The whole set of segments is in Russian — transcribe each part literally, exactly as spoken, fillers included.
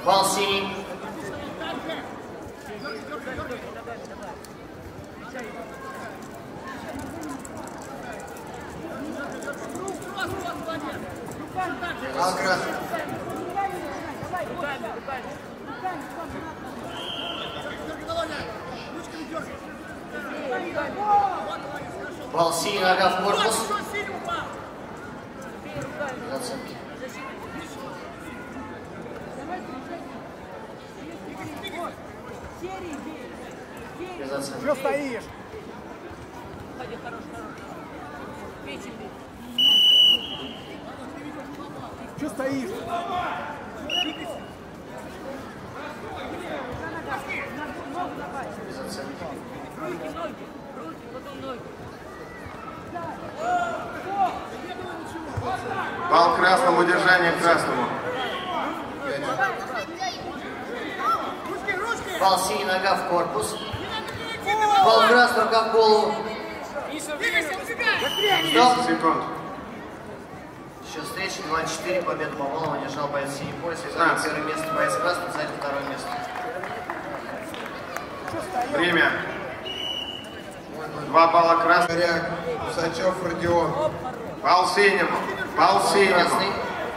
Бал синий. Бал красный. Бал синий, нога в корпус. Без оценки. Без оценки. Что стоишь? Что стоишь? Без оценки. Руки, ноги, руки, потом ноги. Бал красному, удержание красному. Бал синий, нога в корпус. Бал красный, нога в голову. десять секунд. Еще встреча два четыре, победу Мамалова держал боец синий пояс. И пятнадцать. первое место боец красный, сзади второе место. Время. Два балла красного. Коряк, Усачев, Родион. Бал синему. Бал синему. Красный.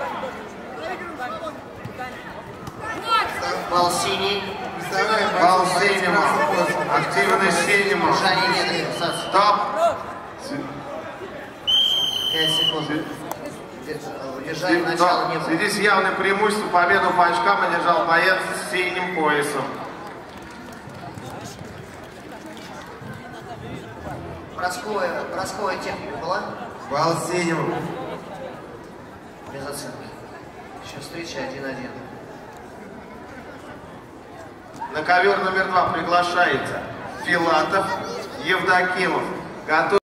Бал синий. Представляем, Бал бойцов синему. красного пояса. Активный синему. Удержание нет, фиксация. Стоп. пять секунд. Удержание начала не было. В связи с явным преимуществом победу по очкам одержал боец с синим поясом. Бросковая, бросковая техника была? Бал синему. Без оценки. Еще встреча один один. На ковер номер два приглашается Филатов, Евдокимов. Готов.